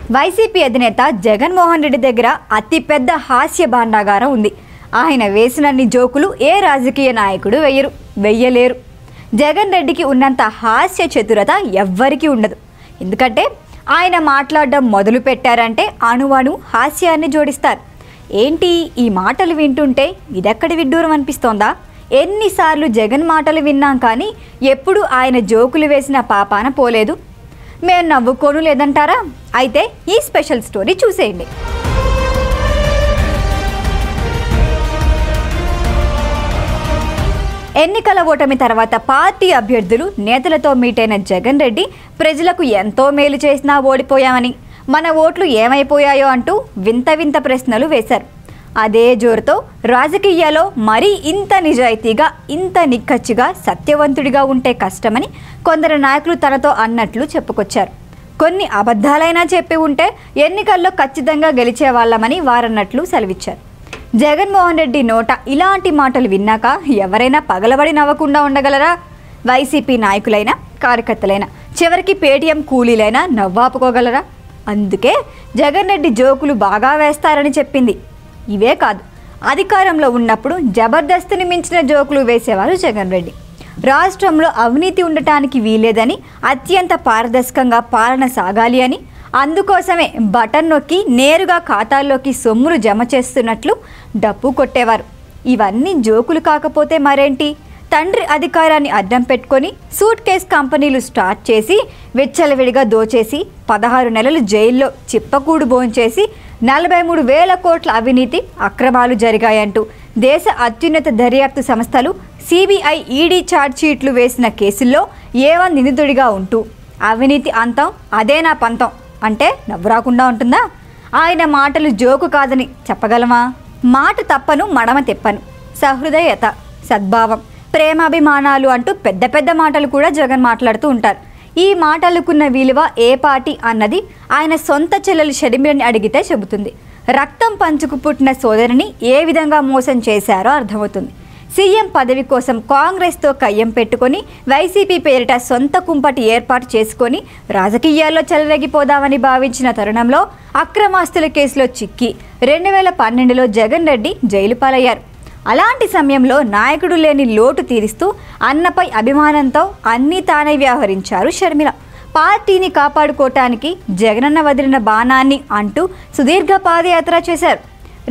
YCP అధినేత జగన్మోహన్ రెడ్డి దగ్గర అతిపెద్ద హాస్య భాండాగారం ఉంది. ఆయన వేసినన్ని జోకులు ఏ రాజకీయ నాయకుడు వెయ్యలేరు. జగన్ రెడ్డికి ఉన్నంత హాస్య చతురత ఎవ్వరికీ ఉండదు. ఎందుకంటే ఆయన మాట్లాడడం మొదలు పెట్టారంటే అణువణు హాస్యాన్ని జోడిస్తారు. ఏంటి ఈ మాటలు వింటుంటే ఇదెక్కడి విడ్డూరం అనిపిస్తోందా? ఎన్నిసార్లు జగన్ మాటలు విన్నాం కానీ ఎప్పుడు ఆయన జోకులు వేసిన పాపాన పోలేదు. మేము నవ్వుకోను లేదంటారా? అయితే ఈ స్పెషల్ స్టోరీ చూసేయండి. ఎన్నికల ఓటమి తర్వాత పార్టీ అభ్యర్థులు నేతలతో మీట్ అయిన జగన్ రెడ్డి ప్రజలకు ఎంతో మేలు చేసినా ఓడిపోయామని, మన ఓట్లు ఏమైపోయాయో అంటూ వింత వింత ప్రశ్నలు వేశారు. అదే జోరుతో రాజకీయాల్లో మరీ ఇంత నిజాయితీగా, ఇంత నిక్కచ్చిగా, సత్యవంతుడిగా ఉంటే కష్టమని కొందరు నాయకులు తనతో అన్నట్లు చెప్పుకొచ్చారు. కొన్ని అబద్ధాలైనా చెప్పి ఉంటే ఎన్నికల్లో ఖచ్చితంగా గెలిచేవాళ్ళమని వారన్నట్లు సెలవిచ్చారు. జగన్మోహన్ రెడ్డి నోట ఇలాంటి మాటలు విన్నాక ఎవరైనా పగలబడి నవ్వకుండా ఉండగలరా? వైసీపీ నాయకులైనా, కార్యకర్తలైనా, చివరికి పేటీఎం కూలీలైనా నవ్వాపుకోగలరా? అందుకే జగన్ రెడ్డి జోకులు బాగా వేస్తారని చెప్పింది. ఇవే కాదు, అధికారంలో ఉన్నప్పుడు జబర్దస్తిని మించిన జోకులు వేసేవారు జగన్ రెడ్డి. రాష్ట్రంలో అవినీతి ఉండటానికి వీలేదని, అత్యంత పారదర్శకంగా పాలన సాగాలి అని, అందుకోసమే బటన్ నొక్కి నేరుగా ఖాతాల్లోకి సొమ్ములు జమ చేస్తున్నట్లు డప్పు కొట్టేవారు. ఇవన్నీ జోకులు కాకపోతే మరేంటి? తండ్రి అధికారాన్ని అడ్డం పెట్టుకొని సూట్ కేస్ కంపెనీలు స్టార్ట్ చేసి విచ్చలవిడిగా దోచేసి 16 నెలలు జైల్లో చిప్పకూడు భోంచేసి 43,000 కోట్ల అవినీతి అక్రమాలు జరిగాయంటూ దేశ అత్యున్నత దర్యాప్తు సంస్థలు సిబిఐ, ఈడీ ఛార్జ్షీట్లు వేసిన కేసుల్లో A1 నిందితుడిగా ఉంటూ అవినీతి అంతం అదే నా పంతం అంటే నవ్వు రాకుండా ఉంటుందా? ఆయన మాటలు జోకు కాదని చెప్పగలమా? మాట తప్పను, మడమ తెప్పను, సహృదయత, సద్భావం, ప్రేమాభిమానాలు అంటూ పెద్ద పెద్ద మాటలు కూడా జగన్ మాట్లాడుతూ ఉంటారు. ఈ మాటలకున్న విలువ ఏ పార్టీ అన్నది ఆయన సొంత చెల్లెలు షర్మిలని అడిగితే చెబుతుంది. రక్తం పంచుకు పుట్టిన సోదరిని ఏ విధంగా మోసం చేశారో అర్థమవుతుంది. సీఎం పదవి కోసం కాంగ్రెస్తో కయ్యం పెట్టుకొని వైసీపీ పేరిట సొంత కుంపటి ఏర్పాటు చేసుకొని రాజకీయాల్లో చెలరేగిపోదామని భావించిన తరుణంలో అక్రమాస్తుల కేసులో చిక్కి 2012లో జగన్ రెడ్డి జైలు పాలయ్యారు. అలాంటి సమయంలో నాయకుడు లేని లోటు తీరుస్తూ అన్నపై అభిమానంతో అన్నీ తానే వ్యవహరించారు షర్మిల. పార్టీని కాపాడుకోవటానికి జగనన్న వదిలిన బాణాన్ని అంటూ సుదీర్ఘ పాదయాత్ర చేశారు.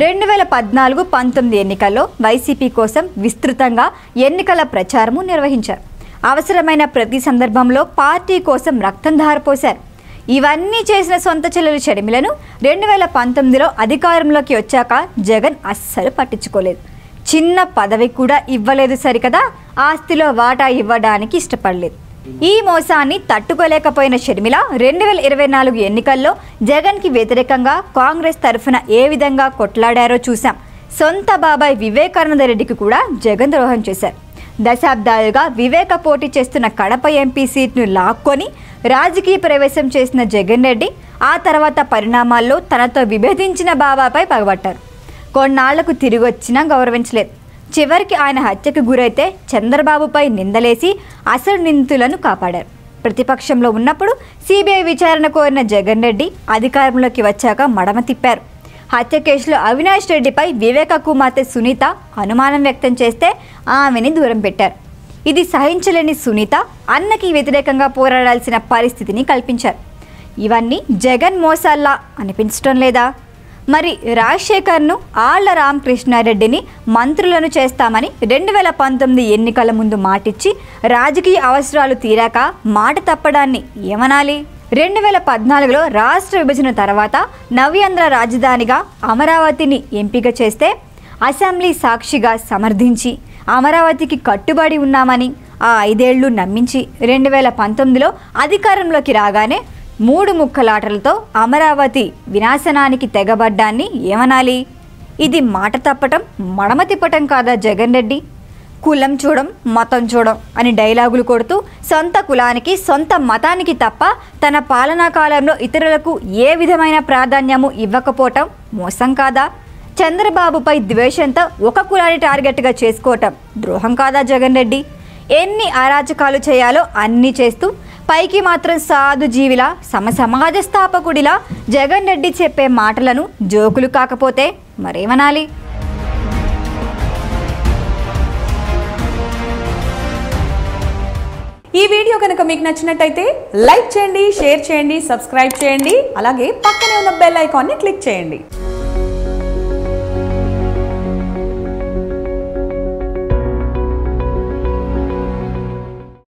2014-19 ఎన్నికల్లో వైసీపీ కోసం విస్తృతంగా ఎన్నికల ప్రచారము నిర్వహించారు. అవసరమైన ప్రతి సందర్భంలో పార్టీ కోసం రక్తం ధారపోశారు. ఇవన్నీ చేసిన సొంత చెల్లెలు షర్మిలను 2019లో అధికారంలోకి వచ్చాక జగన్ అస్సలు పట్టించుకోలేదు. చిన్న పదవి కూడా ఇవ్వలేదు సరికదా, ఆస్తిలో వాటా ఇవ్వడానికి ఇష్టపడలేదు. ఈ మోసాన్ని తట్టుకోలేకపోయిన షర్మిల 2024 ఎన్నికల్లో జగన్కి వ్యతిరేకంగా కాంగ్రెస్ తరఫున ఏ విధంగా కొట్లాడారో చూశాం. సొంత బాబాయ్ వివేకానంద రెడ్డికి కూడా జగన్ ద్రోహం చేశారు. దశాబ్దాలుగా వివేక పోటీ చేస్తున్న కడప ఎంపీ సీట్ను లాక్కొని రాజకీయ ప్రవేశం చేసిన జగన్ రెడ్డి ఆ తర్వాత పరిణామాల్లో తనతో విభేదించిన బాబాపై పగబట్టారు. కొన్నాళ్లకు తిరిగి వచ్చినా గౌరవించలేదు. చివరికి ఆయన హత్యకు గురైతే చంద్రబాబుపై నిందలేసి అసలు నిందితులను కాపాడారు. ప్రతిపక్షంలో ఉన్నప్పుడు సిబిఐ విచారణ కోరిన జగన్ రెడ్డి అధికారంలోకి వచ్చాక మడమ తిప్పారు. హత్య కేసులో అవినాష్ రెడ్డిపై వివేక కుమార్తె సునీత అనుమానం వ్యక్తం చేస్తే ఆమెని దూరం పెట్టారు. ఇది సహించలేని సునీత అన్నకి వ్యతిరేకంగా పోరాడాల్సిన పరిస్థితిని కల్పించారు. ఇవన్నీ జగన్ మోసాల్లా అనిపించడం లేదా? మరి రాజశేఖర్ను, ఆళ్ల రామకృష్ణారెడ్డిని మంత్రులను చేస్తామని 2019 ఎన్నికల ముందు మాటిచ్చి రాజకీయ అవసరాలు తీరాక మాట తప్పడాన్ని ఏమనాలి? 2014లో రాష్ట్ర విభజన తర్వాత నవ్యాంధ్ర రాజధానిగా అమరావతిని ఎంపిక చేస్తే అసెంబ్లీ సాక్షిగా సమర్థించి అమరావతికి కట్టుబడి ఉన్నామని ఆ 5 ఏళ్లు నమ్మించి 2019లో అధికారంలోకి రాగానే 3 ముక్కలాటలతో అమరావతి వినాశనానికి తెగబడ్డాన్ని ఏమనాలి? ఇది మాట తప్పటం, మడమ తిప్పటం కాదా జగన్ రెడ్డి? కులం చూడం, మతం చూడం అని డైలాగులు కొడుతూ సొంత కులానికి, సొంత మతానికి తప్ప తన పాలనా కాలంలో ఇతరులకు ఏ విధమైన ప్రాధాన్యము ఇవ్వకపోవటం మోసం కాదా? చంద్రబాబుపై ద్వేషంతో ఒక కులాన్ని టార్గెట్గా చేసుకోవటం ద్రోహం కాదా జగన్ రెడ్డి? ఎన్ని అరాచకాలు చేయాలో అన్నీ చేస్తూ పైకి మాత్రం సాధు జీవిలా సమాజ స్థాపకుడిలా జగన్ రెడ్డి చెప్పే మాటలను జోకులు కాకపోతే మరేమనాలి? ఈ వీడియో కనుక మీకు నచ్చినట్టయితే లైక్ చేయండి, షేర్ చేయండి, సబ్స్క్రైబ్ చేయండి. అలాగే పక్కనే ఉన్న బెల్ ఐకాన్ని క్లిక్ చేయండి.